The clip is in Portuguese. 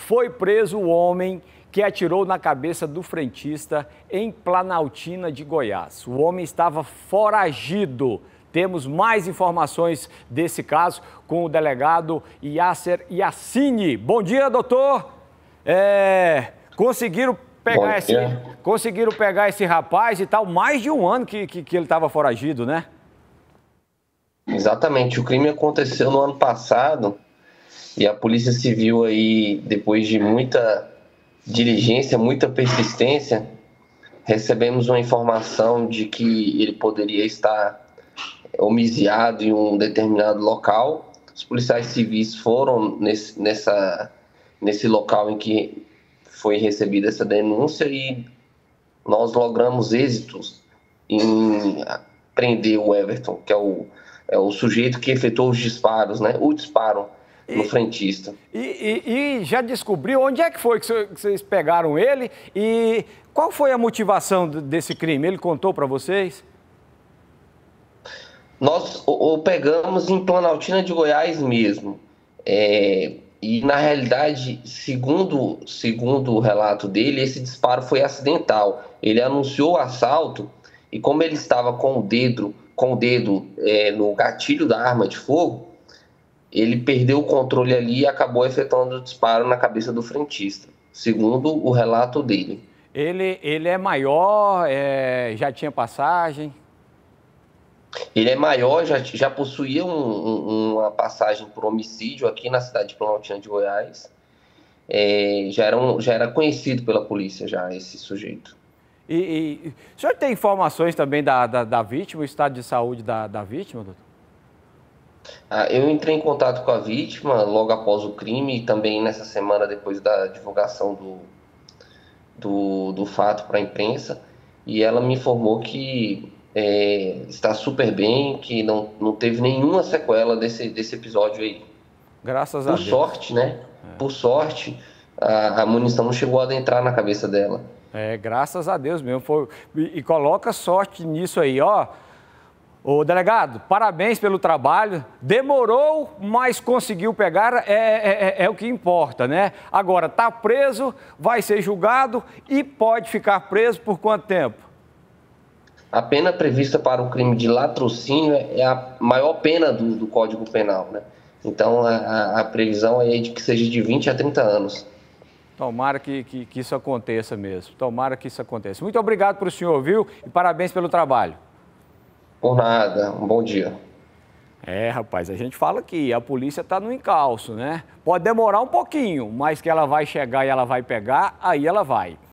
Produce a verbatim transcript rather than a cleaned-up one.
Foi preso o homem que atirou na cabeça do frentista em Planaltina de Goiás. O homem estava foragido. Temos mais informações desse caso com o delegado Yasser Yassine. Bom dia, doutor. É, conseguiram pegar esse, conseguiram pegar esse rapaz e tal, mais de um ano que, que, que ele estava foragido, né? Exatamente. O crime aconteceu no ano passado e a Polícia Civil aí, depois de muita diligência, muita persistência, recebemos uma informação de que ele poderia estar homicidiado em um determinado local. Os policiais civis foram nesse, nessa, nesse local em que foi recebida essa denúncia e nós logramos êxitos em prender o Everton, que é o, é o sujeito que efetuou os disparos, né? O disparo no e, frentista. E, e, e já descobriu onde é que foi que vocês pegaram ele e qual foi a motivação desse crime? Ele contou para vocês? Nós o, o pegamos em Planaltina de Goiás mesmo. É, e, na realidade, segundo, segundo o relato dele, esse disparo foi acidental. Ele anunciou o assalto e, como ele estava com o dedo, com o dedo é, no gatilho da arma de fogo, ele perdeu o controle ali e acabou efetuando o disparo na cabeça do frentista, segundo o relato dele. Ele, ele é maior, é, já tinha passagem? Ele é maior, já, já possuía um, um, uma passagem por homicídio aqui na cidade de Planaltina de Goiás. É, já, era um, já era conhecido pela polícia, já, esse sujeito. E, e o senhor tem informações também da, da, da vítima, o estado de saúde da, da vítima, doutor? Ah, eu entrei em contato com a vítima logo após o crime e também nessa semana depois da divulgação do, do, do fato para a imprensa, e ela me informou que É, está super bem, que não, não teve nenhuma sequela desse, desse episódio aí. Graças a Por Deus. sorte, né? É. Por sorte, a, a munição não chegou a adentrar na cabeça dela. É, graças a Deus mesmo. Foi, e, e coloca sorte nisso aí, ó. Ô, delegado, parabéns pelo trabalho. Demorou, mas conseguiu pegar, é, é, é, é o que importa, né? Agora, tá preso, vai ser julgado e pode ficar preso por quanto tempo? A pena prevista para o crime de latrocínio é a maior pena do, do Código Penal, né? Então, a, a previsão é de que seja de vinte a trinta anos. Tomara que, que, que isso aconteça mesmo. Tomara que isso aconteça. Muito obrigado para o senhor, viu? E parabéns pelo trabalho. Por nada. Um bom dia. É, rapaz, a gente fala que a polícia está no encalço, né? Pode demorar um pouquinho, mas que ela vai chegar e ela vai pegar, aí ela vai.